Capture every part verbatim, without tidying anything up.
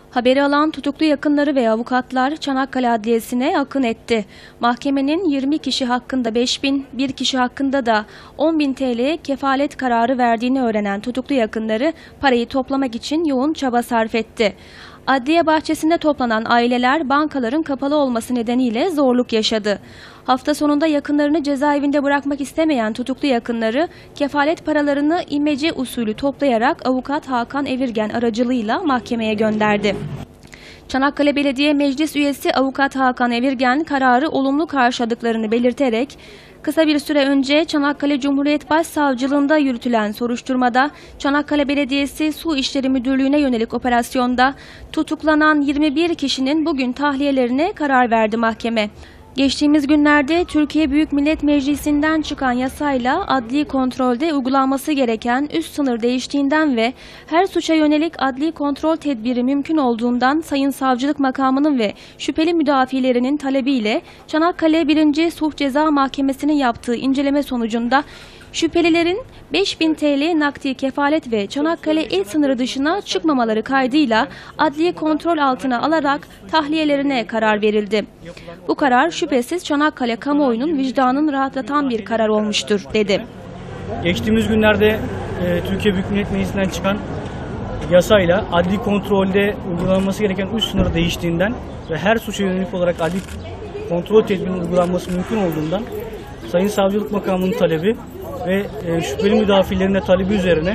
Haberi alan tutuklu yakınları ve avukatlar Çanakkale Adliyesi'ne akın etti. Mahkemenin yirmi kişi hakkında beş bin, bir kişi hakkında da on bin T L kefalet kararı verdiğini öğrenen tutuklu yakınları parayı toplamak için yoğun çaba sarf etti. Adliye bahçesinde toplanan aileler bankaların kapalı olması nedeniyle zorluk yaşadı. Hafta sonunda yakınlarını cezaevinde bırakmak istemeyen tutuklu yakınları kefalet paralarını imece usulü toplayarak avukat Hakan Evirgen aracılığıyla mahkemeye gönderdi. Çanakkale Belediye Meclis Üyesi Avukat Hakan Evirgen kararı olumlu karşıladıklarını belirterek, kısa bir süre önce Çanakkale Cumhuriyet Başsavcılığında yürütülen soruşturmada Çanakkale Belediyesi Su İşleri Müdürlüğü'ne yönelik operasyonda tutuklanan yirmi bir kişinin bugün tahliyelerine karar verdi mahkeme. Geçtiğimiz günlerde Türkiye Büyük Millet Meclisi'nden çıkan yasayla adli kontrolde uygulanması gereken üst sınır değiştiğinden ve her suça yönelik adli kontrol tedbiri mümkün olduğundan Sayın Savcılık Makamı'nın ve şüpheli müdafilerinin talebiyle Çanakkale birinci Sulh Ceza Mahkemesi'nin yaptığı inceleme sonucunda şüphelilerin beş bin T L nakdi kefalet ve Çanakkale il sınırı dışına çıkmamaları kaydıyla adli kontrol altına alarak tahliyelerine karar verildi. Bu karar şüphesiz Çanakkale kamuoyunun vicdanını rahatlatan bir karar olmuştur, dedi. Geçtiğimiz günlerde e, Türkiye Büyük Millet Meclisi'nden çıkan yasayla adli kontrolde uygulanması gereken üst sınırı değiştiğinden ve her suça yönelik olarak adli kontrol tedbirinin uygulanması mümkün olduğundan Sayın Savcılık Makamı'nın talebi ve e, şüpheli müdafilerin de talebi üzerine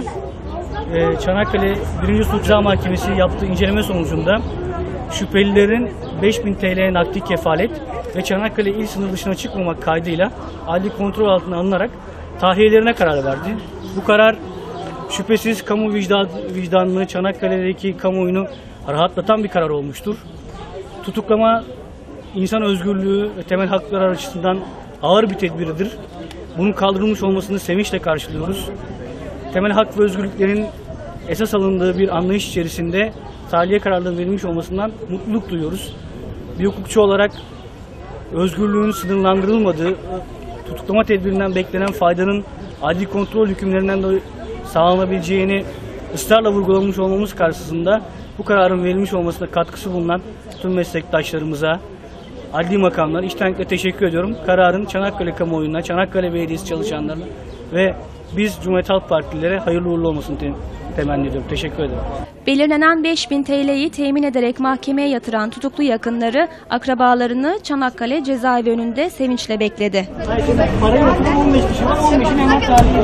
e, Çanakkale birinci Sulh Ceza Mahkemesi yaptığı inceleme sonucunda şüphelilerin beş bin T L nakdi kefalet ve Çanakkale il sınır dışına çıkmamak kaydıyla adli kontrol altına alınarak tahliyelerine karar verdi. Bu karar şüphesiz kamu vicdan, vicdanını, Çanakkale'deki kamuoyunu rahatlatan bir karar olmuştur. Tutuklama insan özgürlüğü ve temel hakları açısından ağır bir tedbiridir. Bunun kaldırılmış olmasını sevinçle karşılıyoruz. Temel hak ve özgürlüklerin esas alındığı bir anlayış içerisinde tahliye kararlarının verilmiş olmasından mutluluk duyuyoruz. Bir hukukçu olarak özgürlüğün sınırlandırılmadığı, tutuklama tedbirinden beklenen faydanın adli kontrol hükümlerinden de sağlanabileceğini ısrarla vurgulamış olmamız karşısında bu kararın verilmiş olmasına katkısı bulunan tüm meslektaşlarımıza, adli makamlar içtenlikle teşekkür ediyorum. Kararın Çanakkale kamuoyuna, Çanakkale Belediyesi çalışanlarına ve biz Cumhuriyet Halk Partililere hayırlı uğurlu olmasını te temenni ediyorum. Teşekkür ederim. Belirlenen beş bin T L'yi temin ederek mahkemeye yatıran tutuklu yakınları akrabalarını Çanakkale cezaevi önünde sevinçle bekledi. Parayı on beş kişi var, on beşin hemen tahliye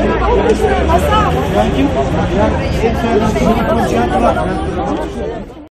ediyorlar.